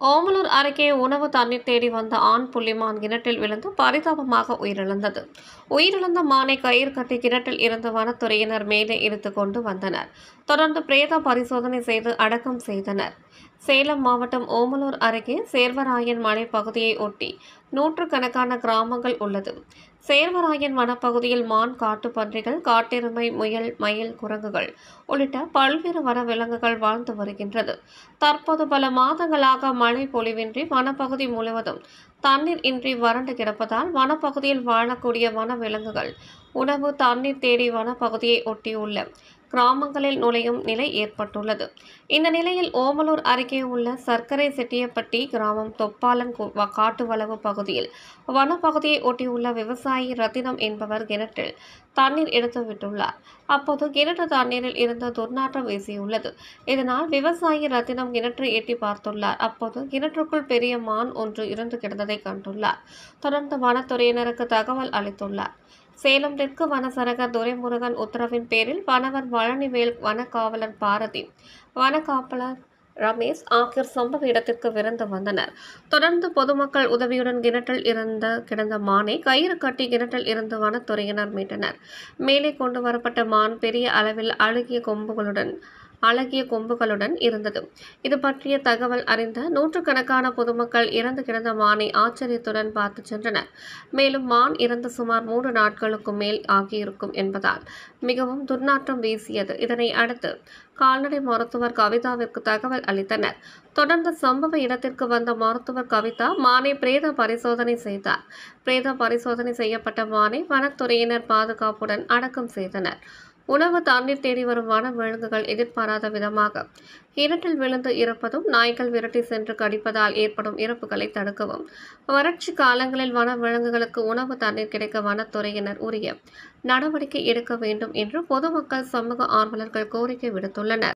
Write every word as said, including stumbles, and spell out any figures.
ஓமலூர் அருகே உணவு தண்ணீர் தேடி வந்த ஆண் புள்ளிமான் கிணற்றில் விழுந்து பரிதாபமாக உயிரிழந்தது. உயிரிழந்த மானை கயிறு கட்டி கிணற்றில் இருந்து வனத்துறையினர் மேலே இழுத்து கொண்டு வந்தனர். தொடர்ந்து பிரேத பரிசோதனை செய்து அடக்கம் செய்தனர். சேலம் மாவட்டம் ஓமலூர் அருகே சேர்வராயன் மலை பகுதியை ஒட்டி நூற்றுக்கணக்கான கிராமங்கள் உள்ளது. சேர்வராயன் வனப்பகுதியில் மான், காட்டுப்பன்றிகள், காட்டெருமை, முயல், மயில், குரங்குகள் உள்ளிட்ட பல்வேறு வனவிலங்குகள் வாழ்ந்து வருகின்றது. தற்போது பல மாதங்களாக மழை பொழிவின்றி வனப்பகுதி முழுவதும் தண்ணீர் இன்றி வறண்டு கிடப்பதால் வனப்பகுதியில் வாழக்கூடிய வனவிலங்குகள் உணவு, தண்ணீர் தேடி வனப்பகுதியை ஒட்டியுள்ள கிராமங்களில் நுழையும் நிலை ஏற்பட்டுள்ளது. இந்த நிலையில் ஓமலூர் அருகே உள்ள சர்க்கரை செட்டியப்பட்டி கிராமம் தொப்பாலன் காட்டுவளவு பகுதியில் வனப்பகுதியை ஒட்டியுள்ள விவசாயி ரத்தினம் என்பவர் கிணற்றில் தண்ணீர் எடுத்து விட்டுள்ளார். அப்போது கிணற்று தண்ணீரில் இருந்த துர்நாற்றம் வீசியுள்ளது. இதனால் விவசாயி ரத்தினம் கிணற்றை எட்டி பார்த்துள்ளார். அப்போது கிணற்றுக்குள் பெரிய மான் ஒன்று இறந்து கிடந்ததை கண்டுள்ளார். தொடர்ந்து வனத்துறையினருக்கு தகவல் அளித்துள்ளார். சேலம் தெற்கு வனசரகர் துரைமுருகன் உத்தரவின் பேரில் வனவர் பழனிவேல், வனக்காவலர் பாரதி, வனக்காவலர் ரமேஷ் ஆகியோர் சம்பவ இடத்திற்கு விரைந்து வந்தனர். தொடர்ந்து பொதுமக்கள் உதவியுடன் கிணற்றில் இறந்த கிடந்த மானை கயிறு கட்டி கிணற்றில் இருந்து வனத்துறையினர் மீட்டனர். மேலே கொண்டு வரப்பட்ட மான் பெரிய அளவில் அழுகிய கொம்புகளுடன் அழகிய கொம்புகளுடன் இருந்தது. இது பற்றிய தகவல் அறிந்த நூற்றுக்கணக்கான பொதுமக்கள் இறந்து கிடந்த மானை ஆச்சரியத்துடன் பார்த்து சென்றனர். மேலும் மான் இறந்து சுமார் மூன்று நாட்களுக்கு மேல் ஆகியிருக்கும் என்பதால் மிகவும் துர்நாற்றம் வீசியது. இதனை அடுத்து கால்நடை மருத்துவர் கவிதாவிற்கு தகவல் அளித்தனர். தொடர்ந்து சம்பவ இடத்திற்கு வந்த மருத்துவர் கவிதா மானை பிரேத பரிசோதனை செய்தார். பிரேத பரிசோதனை செய்யப்பட்ட மானை வனத்துறையினர் பாதுகாப்புடன் அடக்கம் செய்தனர். உணவு, தண்ணீர் தேடி வரும் வன விலங்குகள் எதிர்பாராத விதமாக கிணற்றில் விழுந்து இறப்பதும், நாய்கள் விரட்டி சென்று கடிப்பதால் ஏற்படும் இறப்புகளை தடுக்கவும், வறட்சி காலங்களில் வன விலங்குகளுக்கு உணவு, தண்ணீர் கிடைக்க வனத்துறையினர் உரிய நடவடிக்கை எடுக்க வேண்டும் என்று பொதுமக்கள், சமூக ஆர்வலர்கள் கோரிக்கை விடுத்துள்ளனர்.